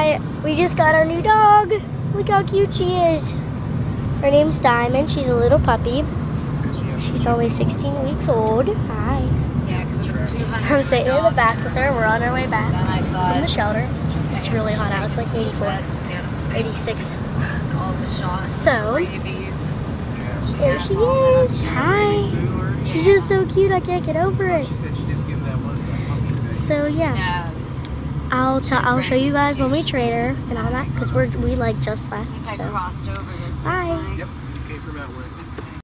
Hi, we just got our new dog. Look how cute she is. Her name's Diamond. She's a little puppy. She's only 16 weeks old. Hi. I'm sitting in the back with her. We're on our way back from the shelter. It's really hot out. It's like 84, 86. So, there she is. Hi. She's just so cute. I can't get over it. So yeah, I'll show you guys when we trade her and all that because we like just left. So, bye.